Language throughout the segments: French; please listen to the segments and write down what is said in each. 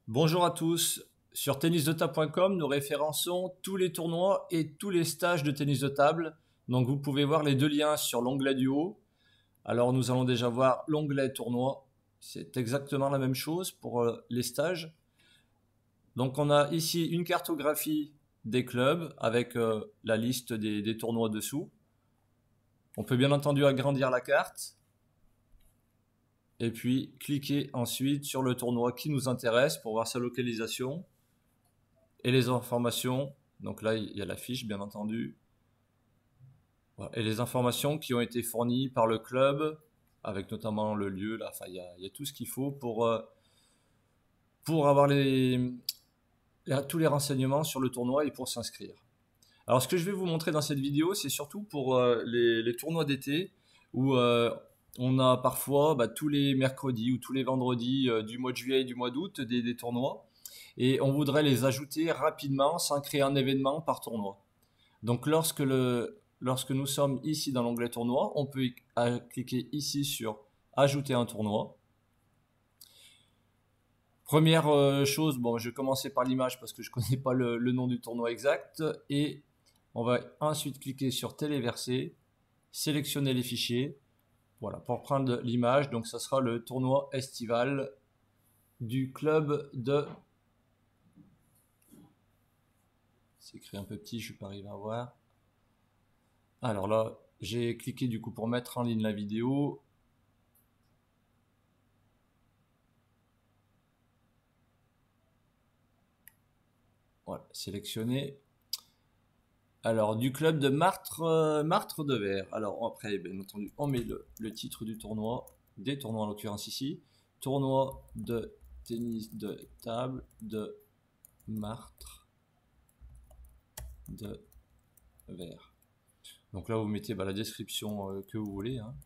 Bonjour à tous. Sur tennisdetable.com, nous référençons tous les tournois et tous les stages de tennis de table. Donc vous pouvez voir les deux liens sur l'onglet du haut. Alors nous allons déjà voir l'onglet tournoi. C'est exactement la même chose pour les stages. Donc on a ici une cartographie des clubs avec la liste des tournois dessous. On peut bien entendu agrandir la carte. Et puis cliquer ensuite sur le tournoi qui nous intéresse pour voir sa localisation et les informations. Donc là, il y a la fiche, bien entendu. Voilà. Et les informations qui ont été fournies par le club, avec notamment le lieu. Là, enfin, il y a tout ce qu'il faut pour avoir tous les renseignements sur le tournoi et pour s'inscrire. Alors, ce que je vais vous montrer dans cette vidéo, c'est surtout pour les tournois d'été où on a parfois tous les mercredis ou tous les vendredis du mois de juillet et du mois d'août des tournois. Et on voudrait les ajouter rapidement sans créer un événement par tournoi. Donc lorsque nous sommes ici dans l'onglet tournoi, on peut cliquer ici sur ajouter un tournoi. Première chose, bon, je vais commencer par l'image parce que je ne connais pas le nom du tournoi exact. Et on va ensuite cliquer sur téléverser, sélectionner les fichiers. Voilà, pour prendre l'image, donc ça sera le tournoi estival du club de... C'est écrit un peu petit, je ne vais pas arriver à voir. Alors là, j'ai cliqué du coup pour mettre en ligne la vidéo. Voilà, sélectionné. Alors, du club de Martre de Verre. Alors, après, bien entendu, on met le titre du tournoi, des tournois en l'occurrence ici. Tournoi de tennis de table de Martre de Verre. Donc là, vous mettez la description que vous voulez. Hein.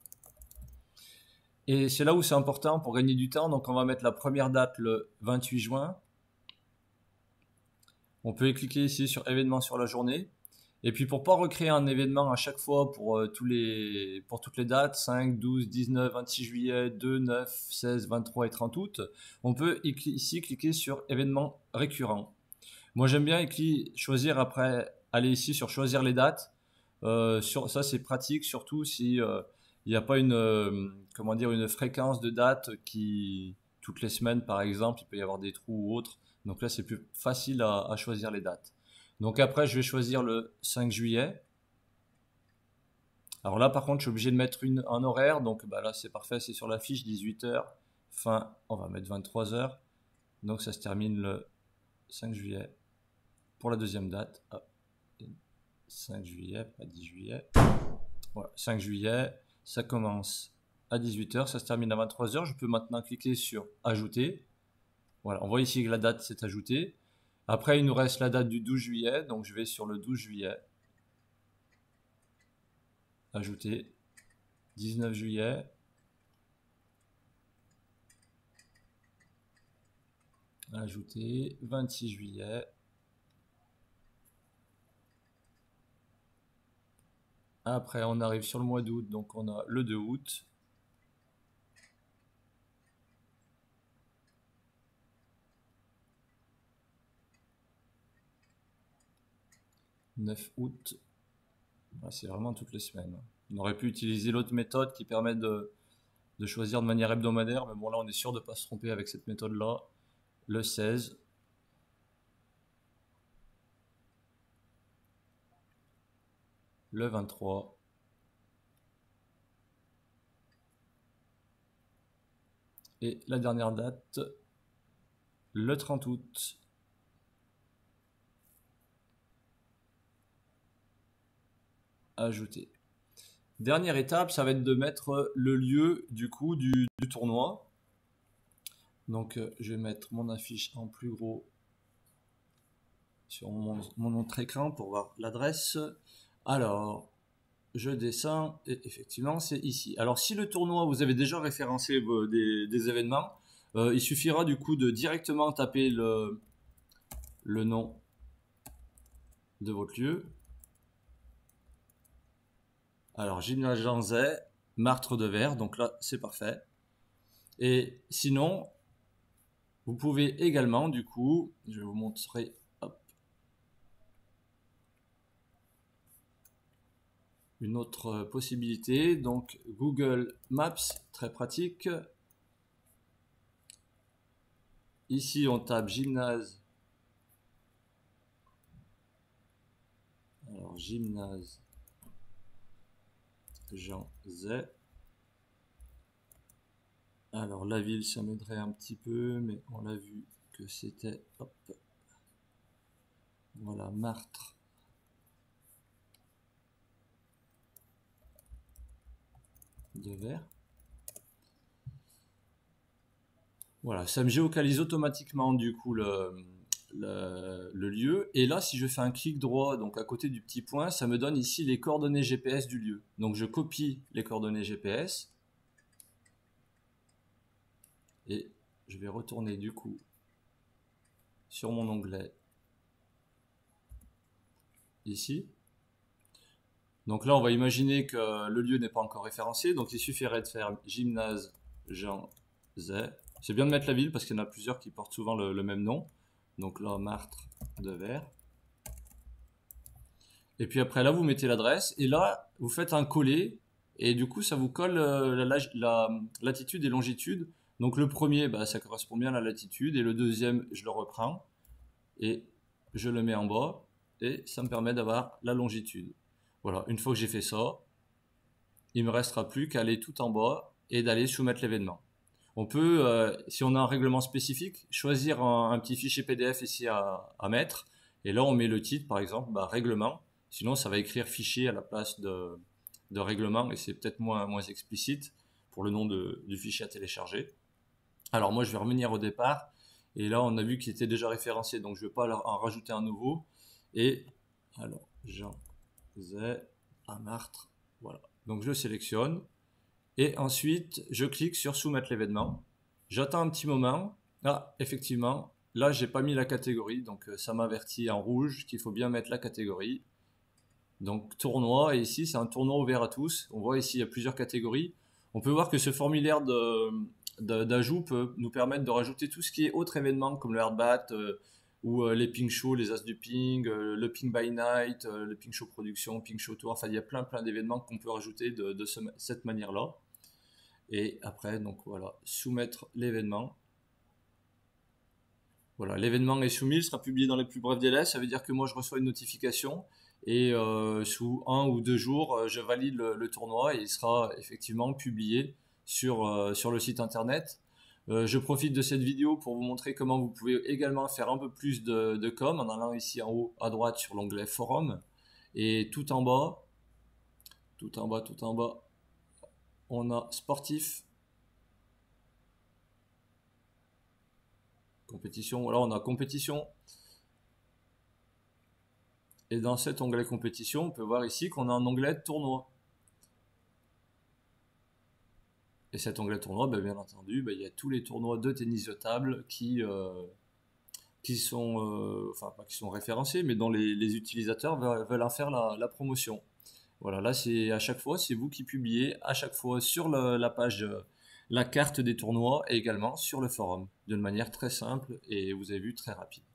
Et c'est là où c'est important pour gagner du temps. Donc, on va mettre la première date le 28 juin. On peut cliquer ici sur événements sur la journée. Et puis pour ne pas recréer un événement à chaque fois pour toutes les dates, 5, 12, 19, 26 juillet, 2, 9, 16, 23 et 30 août, on peut ici cliquer sur événements récurrents. Moi j'aime bien choisir après, aller ici sur choisir les dates. Ça c'est pratique, surtout si il n'y a pas une fréquence de dates qui, toutes les semaines par exemple, il peut y avoir des trous ou autres. Donc là c'est plus facile à choisir les dates. Donc après, je vais choisir le 5 juillet. Alors là, par contre, je suis obligé de mettre un horaire. Donc là, c'est parfait, c'est sur la fiche, 18 h. Fin, on va mettre 23 h. Donc ça se termine le 5 juillet. Pour la deuxième date, 5 juillet, pas 10 juillet. Voilà, 5 juillet, ça commence à 18 h, ça se termine à 23 h. Je peux maintenant cliquer sur ajouter. Voilà, on voit ici que la date s'est ajoutée. Après, il nous reste la date du 12 juillet, donc je vais sur le 12 juillet. Ajouter. 19 juillet. Ajouter. 26 juillet. Après, on arrive sur le mois d'août, donc on a le 2 août. 9 août. C'est vraiment toutes les semaines. On aurait pu utiliser l'autre méthode qui permet de choisir de manière hebdomadaire, mais bon là on est sûr de ne pas se tromper avec cette méthode-là. Le 16. Le 23. Et la dernière date, le 30 août. Ajouter. Dernière étape, ça va être de mettre le lieu du coup du tournoi. Donc je vais mettre mon affiche en plus gros sur mon autre écran pour voir l'adresse. Alors, je descends et effectivement c'est ici. Alors si le tournoi, vous avez déjà référencé des événements, il suffira du coup de directement taper le nom de votre lieu. Alors Gymnase Janzay, Martre de Verre, donc là c'est parfait. Et sinon, Vous pouvez également, du coup, je vais vous montrer, hop, une autre possibilité. Donc Google Maps, très pratique. Ici, on tape gymnase. Alors, gymnase Jean Zay. Alors, la ville, ça m'aiderait un petit peu, mais on l'a vu que c'était, hop, voilà, Martre. De Vert. Voilà, ça me géocalise automatiquement du coup le lieu. Et là, si je fais un clic droit, donc à côté du petit point, ça me donne ici les coordonnées GPS du lieu. Donc je copie les coordonnées GPS et je vais retourner du coup sur mon onglet ici. Donc là, on va imaginer que le lieu n'est pas encore référencé, donc il suffirait de faire gymnase Jean Zay. C'est bien de mettre la ville parce qu'il y en a plusieurs qui portent souvent le même nom. Donc là, Martre de Vert. Et puis après là, vous mettez l'adresse et là, vous faites un coller et du coup, ça vous colle la latitude et longitude. Donc le premier, bah, ça correspond bien à la latitude et le deuxième, je le reprends et je le mets en bas et ça me permet d'avoir la longitude. Voilà, une fois que j'ai fait ça, il me restera plus qu'à aller tout en bas et d'aller soumettre l'événement. On peut, si on a un règlement spécifique, choisir un petit fichier PDF ici à mettre. Et là, on met le titre, par exemple, bah, règlement. Sinon, ça va écrire fichier à la place de règlement et c'est peut-être moins explicite pour le nom du fichier à télécharger. Alors moi, je vais revenir au départ. Et là, on a vu qu'il était déjà référencé, donc je ne vais pas en rajouter un nouveau. Et alors, Jean Zay à Martre. Voilà. Donc je le sélectionne. Et ensuite, je clique sur soumettre l'événement. J'attends un petit moment. Ah, effectivement, là, j'ai pas mis la catégorie, donc ça m'avertit en rouge qu'il faut bien mettre la catégorie. Donc tournoi, et ici, c'est un tournoi ouvert à tous. On voit ici, il y a plusieurs catégories. On peut voir que ce formulaire d'ajout peut nous permettre de rajouter tout ce qui est autre événement, comme le hardbat, ou les ping shows, les as du ping, le ping by night, le ping show production, ping show tour. Enfin, il y a plein d'événements qu'on peut rajouter de cette manière-là. Et après, donc voilà, soumettre l'événement. Voilà, l'événement est soumis, il sera publié dans les plus brefs délais. Ça veut dire que moi, je reçois une notification et sous 1 ou 2 jours, je valide le tournoi et il sera effectivement publié sur le site internet. Je profite de cette vidéo pour vous montrer comment vous pouvez également faire un peu plus de com en allant ici en haut à droite sur l'onglet forum et tout en bas, on a sportif, compétition. Voilà, on a compétition. Et dans cet onglet compétition, on peut voir ici qu'on a un onglet tournoi. Et cet onglet tournoi, ben, bien entendu, ben, il y a tous les tournois de tennis de table qui sont, enfin pas qui sont référencés, mais dont les utilisateurs veulent en faire la promotion. Voilà, là c'est à chaque fois, c'est vous qui publiez à chaque fois sur la page la carte des tournois et également sur le forum, d'une manière très simple et vous avez vu très rapide.